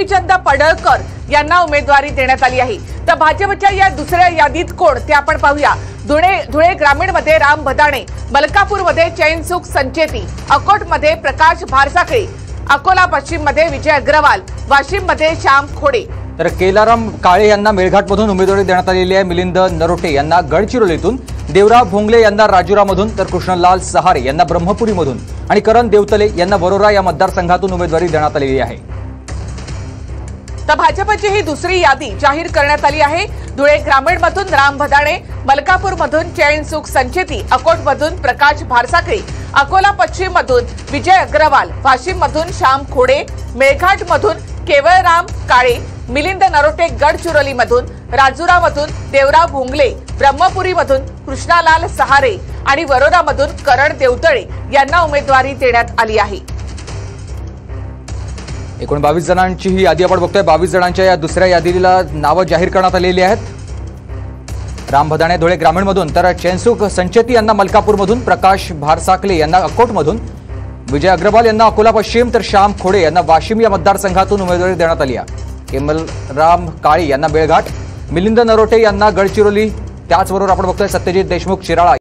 गोपीचंद पडळकर यांना उमेदवारी देण्यात आली आहे। तर भाजपच्या या दुसऱ्या यादीत कोण ते आपण पाहूया। धुळे ग्रामीण मध्ये राम भदाणे, मलकापूर मध्ये चैनसुख संचेती, अकोट मध्ये प्रकाश भारसाखळे, अकोला पश्चिम मध्ये विजय अग्रवाल, वाशिम मध्ये श्याम खोडे। तर केलाराम काळे यांना मेळघाटमधून उमेदवारी देण्यात आलेली आहे। मिलिंद नरोटे यांना गडचिरोलीतून, देवराव भोंगले यांना राजुरामधून, तर कृष्णलाल सहारे यांना ब्रह्मपुरीमधून आणि करण देवतले यांना वरोरा या मतदारसंघातून उमेदवारी देण्यात आलेली आहे। तर भाजपची ही दुसरी यादी जाहीर करण्यात आली आहे। धुळे ग्रामीण मधून राम भदाणे, मलकापूर मधून चैनसुख संचेती, अकोट मधून प्रकाश भारसाखळे, अकोला पश्चिम मधून विजय अग्रवाल, वाशिम मधून श्याम खोडे, मेळघाट मधून केवळराम काळे, मिलिंद नरोटे गडचिरोली मधून, राजुरा मधून देवराव भोंगले, ब्रह्मपुरी मधून कृष्णालाल सहारे आणि वरोरा मधून करण देवतळे यांना उमेदवारी देण्यात आली आहे। एकूण 22 जणांची ही यादी आपण बघतोय। 22 जणांच्या या दुसऱ्या यादीला नावं जाहीर करण्यात आलेली आहेत। राम भदाणे धुळे ग्रामीणमधून, तर चैनसुख संचेती यांना मलकापूरमधून, प्रकाश भारसाखले यांना अकोटमधून, विजय अग्रवाल यांना अकोला पश्चिम, तर श्याम खोडे यांना वाशिम या मतदारसंघातून उमेदवारी देण्यात आली आहे। केवलराम काळे यांना मेळघाट, मिलिंद नरोटे यांना गडचिरोली, त्याचबरोबर आपण बघतोय सत्यजित देशमुख शिराळा